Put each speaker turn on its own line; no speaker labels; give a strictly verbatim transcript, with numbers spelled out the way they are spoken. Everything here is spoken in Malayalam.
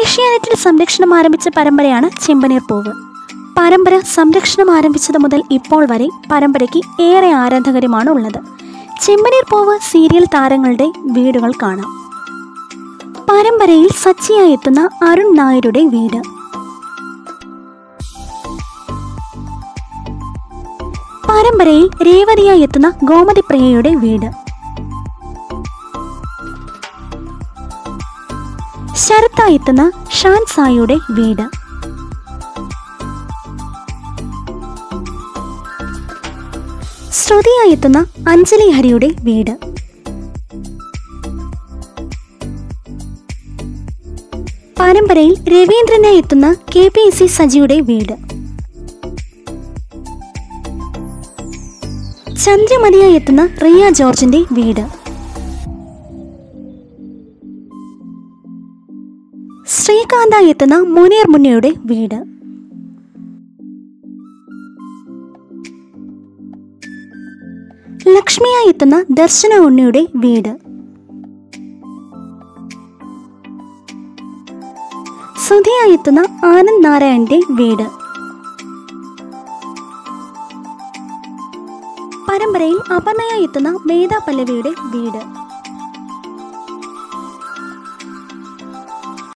ഏഷ്യാനെറ്റിൽ സംരക്ഷണം ആരംഭിച്ച പരമ്പരയാണ് ചെമ്പനീർ പൂവ്. പരമ്പര സംരക്ഷണം ആരംഭിച്ചത് മുതൽ ഇപ്പോൾ വരെ പരമ്പരയ്ക്ക് ഏറെ ആരാധകരുമാണ് ഉള്ളത്. ചെമ്പനീർ പൂവ് സീരിയൽ താരങ്ങളുടെ വീടുകൾ കാണാം. പരമ്പരയിൽ സച്ചിയായി എത്തുന്ന അരുൺ നായരുടെ വീട്, പരമ്പരയിൽ രേവതിയായി എത്തുന്ന ഗോമതി പ്രിയയുടെ വീട്, ശരത്തായി എത്തുന്ന ഷാൻ സായിയുടെ വീട്, ശ്രുതിയായി എത്തുന്ന അഞ്ജലി ഹരിയുടെ വീട്, പരമ്പരയിൽ രവീന്ദ്രനായി എത്തുന്ന കെ പി എസ് സി സജിയുടെ വീട്, ചന്ദ്രമതിയായി എത്തുന്ന റിയ ജോർജിന്റെ വീട്, ശ്രീകാന്തായി എത്തുന്ന മുനീർ മുന്നയുടെ വീട്, ലക്ഷ്മിയായി എത്തുന്ന ദർശന ഉണ്ണിയുടെ വീട്, സുധിയായി എത്തുന്ന ആനന്ദ് നാരായണന്റെ വീട്. പരമ്പരയിൽ അപർണയായി എത്തുന്ന മേധാ പല്ലവിയുടെ വീട്.